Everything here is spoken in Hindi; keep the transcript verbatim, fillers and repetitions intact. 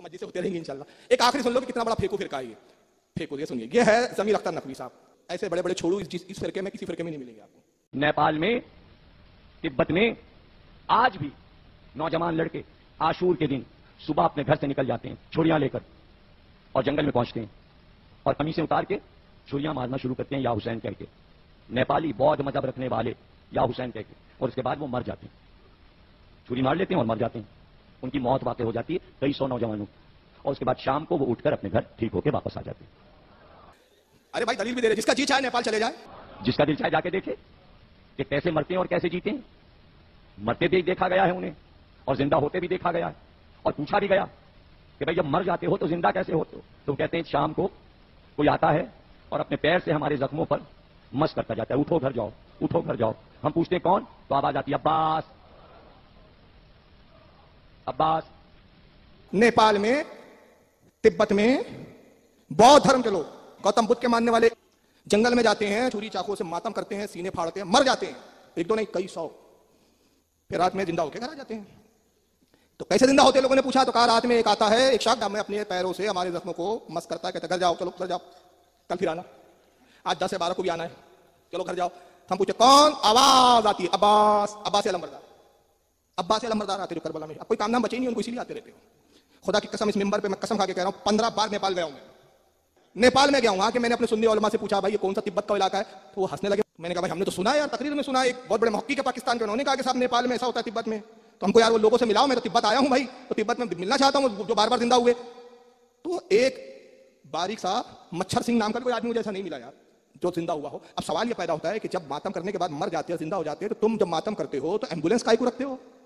मजे से होते रहेंगे इंशाल्लाह। एक आखिरी सुन लो कि कितना बड़ा फेंकू फिरका है ये। फेंकू ये सुनिए, ये है जमीर अख्तर नकवी साहब। ऐसे बड़े बड़े छोड़ू इस, इस फिरके में किसी फिरके में नहीं मिलेंगे आपको। नेपाल में, तिब्बत में आज भी नौजवान लड़के आशूर के दिन सुबह अपने घर से निकल जाते हैं छुरियां लेकर और जंगल में पहुंचते हैं और कमीजें उतार के छुरियां मारना शुरू करते हैं या हुसैन कहकर। नेपाली बौद्ध मजहब रखने वाले या हुसैन कहकर, और उसके बाद वो मर जाते हैं, छुरी मार लेते हैं और मर जाते हैं। उनकी मौत वाकई हो जाती है कई सौ नौजवानों, और उसके बाद शाम को वो उठकर अपने घर ठीक होकर वापस आ जाते हैं। अरे भाई दलील भी दे रहे, जिसका जी चाहे नेपाल चले जाए, जिसका दिल चाहे जाके देखे कि कैसे मरते हैं और कैसे जीते हैं। मरते भी देखा गया है उन्हें और जिंदा होते भी देखा गया है, और पूछा भी गया कि भाई जब मर जाते हो तो जिंदा कैसे होते हो। तो कहते हैं शाम को कोई आता है और अपने पैर से हमारे जख्मों पर मस करता जाता है, उठो घर जाओ, उठो घर जाओ। हम पूछते हैं कौन, तो आवाज आती है अब्बास, अब्बास। नेपाल में, तिब्बत में बौद्ध धर्म के लोग, गौतम बुद्ध के मानने वाले जंगल में जाते हैं, छुरी चाकू से मातम करते हैं, सीने फाड़ते हैं, मर जाते हैं, एक दो नहीं कई सौ, फिर रात में जिंदा होकर घर आ जाते हैं। तो कैसे जिंदा होते लोगों ने पूछा, तो कहा रात में एक आता है, एक शख्स में अपने पैरों से हमारे जख्मों को मस करता है, कहता घर जाओ, चलो घर जाओ, कल फिर आना, आज दस से बारह को भी आना है, चलो घर जाओ। हम पूछे कौन, आवाज आती है अब्बास, अब्बास अलमबरदार, अब्बास अलमबरदार आते करबला में। अब कोई काम नाम बचे नहीं, उनको इसीलिए आते रहते हो। खुदा की कसम, इस मिंबर पे मैं कसम खा के कह रहा हूं, पंद्रह बार नेपाल गया हूं मैं। नेपाल में गया हूं, कि मैंने अपने सुन्नी उलमा से पूछा भाई ये कौन सा तिब्बत का इलाका है, तो वो हंसने लगे। मैंने कहा भाई हमने तो सुना है यार, तकरीर में सुना है, एक बहुत बड़े मुहक्किक है पाकिस्तान के, उन्होंने कहा कि साहब नेपाल में ऐसा होता है तिब्बत में, तो हमको यार वो लोगों से मिलाओ, मैं तो तिब्बत आया हूं भाई, तो तिब्बत में मिलना चाहता हूं जो बार बार जिंदा हुए। तो एक बारीक सा मच्छर सिंह नाम का कोई आदमी मुझे ऐसा नहीं मिला यार जो जिंदा हुआ हो। अब सवाल ये पैदा होता है कि जब मातम करने के बाद मर जाते हैं, जिंदा हो जाते हैं, तो तुम जब मातम करते हो तो एम्बुलेंस काहे को रखते हो?